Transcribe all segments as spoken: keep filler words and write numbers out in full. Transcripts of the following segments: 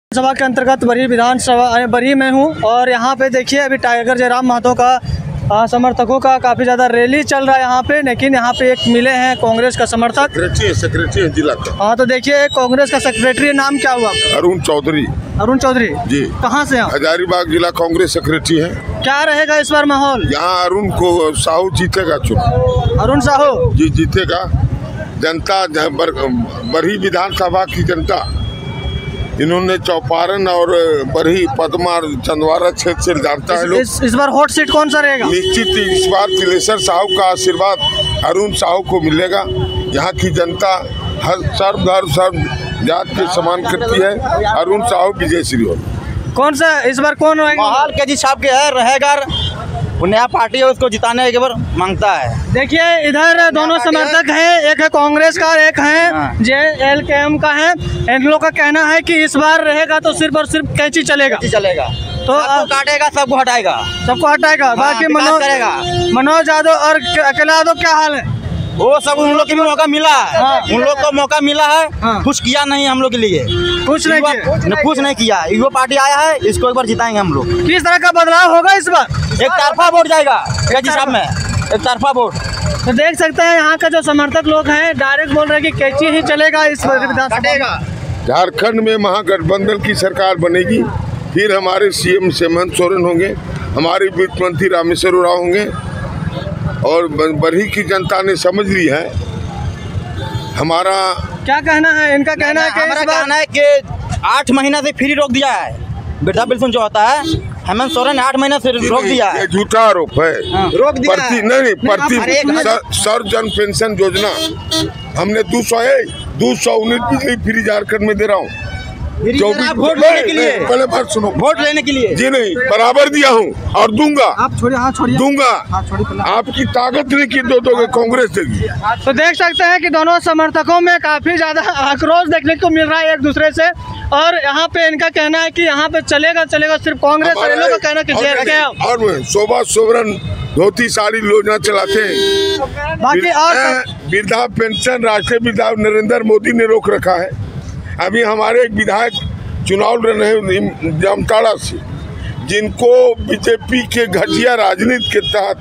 सभा के अंतर्गत बरही विधानसभा बरही में हूँ और यहाँ पे देखिए अभी टाइगर जयराम महतो का आ, समर्थकों का काफ़ी ज़्यादा रैली चल रहा है यहाँ पे। लेकिन यहाँ पे एक मिले हैं कांग्रेस का समर्थक, सेक्रेटरी सेक्रेटरी जिला का। हाँ तो देखिए कांग्रेस का सेक्रेटरी, नाम क्या हुआ आपका? अरुण चौधरी। अरुण चौधरी जी। कहाँ से हैं? हजारीबाग जिला कांग्रेस सेक्रेटरी है। क्या रहेगा इस बार माहौल? यहाँ अरुण को साहू जीतेगा चुनाव। अरुण साहू जी जीतेगा। जनता बर, बरही विधानसभा की जनता इन्होंने चौपारण और बरही पदमा चंदवारा क्षेत्र से जानता है लोग। इस, इस बार हॉट सीट कौन सा रहेगा? निश्चित इस बार तिलेश्वर साहू का आशीर्वाद अरुण साहू को मिलेगा। यहाँ की जनता हर सर्व धर्म सर्व जात के समान करती है। अरुण साहू विजय श्री हो। कौन सा इस बार कौन रहेगा? माहौल के हिसाब के है रहेगा, वो नया पार्टी है उसको जिताने के बार मांगता है। देखिए इधर दोनों समर्थक हैं, एक है कांग्रेस का, एक है जे एल के एम का है। इन लोगों का कहना है कि इस बार रहेगा तो सिर्फ और सिर्फ कैंची चलेगा चलेगा तो सबको काटेगा, सबको हटाएगा, सबको हटाएगा। बाकी मनोज करेगा। मनोज यादव और अकेला यादव क्या हाल है? वो सब उन लोग को भी मौका मिला है। हाँ। उन लोग को मौका मिला है। हाँ। कुछ किया नहीं हम लोग के लिए, कुछ नहीं किया। न, कुछ नहीं किया। युवा पार्टी आया है, इसको एक बार जिताएंगे हम लोग। किस तरह का बदलाव होगा इस बार? एक तरफा वोट जाएगा हिसाब में, एक तरफा वोट। तो देख सकते हैं यहाँ का जो समर्थक लोग हैं डायरेक्ट बोल रहे हैं कि कैंची ही चलेगा इस विधानसभा। झारखंड में महागठबंधन की सरकार बनेगी। फिर हमारे सीएम हेमंत सोरेन होंगे, हमारे वित्त मंत्री रामेश्वर उरांव होंगे। और बरही की जनता ने समझ ली है। हमारा क्या कहना है? इनका कहना है कि हमारा इस बार कहना है कि आठ महीना से फ्री रोक दिया है वृद्धा पेंशन जो होता है। हेमंत सोरेन ने आठ महीना से रोक दिया है। ये झूठा आरोप है। रोक दिया प्रति है। नहीं नहीं प्रति नहीं, सर- सर्वजन पेंशन योजना हमने दो सौ है दो सौ यूनिट बिजली फ्री झारखंड में दे रहा हूँ। आप वोट लेने के लिए, पहले बात सुनो। वोट लेने के लिए जी नहीं, बराबर दिया हूँ और दूंगा। आप छोड़िए, हाँ छोड़िए, दूंगा। हाँ छोड़िए। आपकी ताकत नहीं की दो दोगे, कांग्रेस देगी। तो देख सकते हैं कि दोनों समर्थकों में काफी ज्यादा आक्रोश देखने को मिल रहा है एक दूसरे से। और यहाँ पे इनका कहना है कि यहाँ पे चलेगा चलेगा सिर्फ कांग्रेस, और इन लोगों का कहना है कि और- जे के एम। और शोभा सोवरन धोती साड़ी योजना चलाते हैं। बाकी और वृद्धा पेंशन राष्ट्रीय वृद्धा नरेंद्र मोदी ने रोक रखा है। अभी हमारे एक विधायक चुनाव लड़ रहे हैं जामताड़ा से, जिनको बीजेपी के घटिया राजनीति के तहत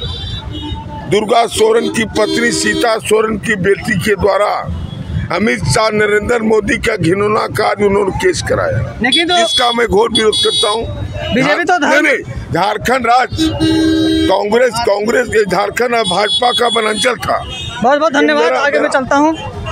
दुर्गा सोरेन की पत्नी सीता सोरेन की बेटी के द्वारा अमित शाह नरेंद्र मोदी का घिनौना कार्य उन्होंने केस कराया, लेकिन तो जिसका मैं घोर विरोध करता हूँ। बीजेपी तो नहीं नहीं झारखंड राज्य कांग्रेस कांग्रेस के झारखंड भाजपा का वनांचल था। बहुत बहुत धन्यवाद। आगे मैं चलता हूँ।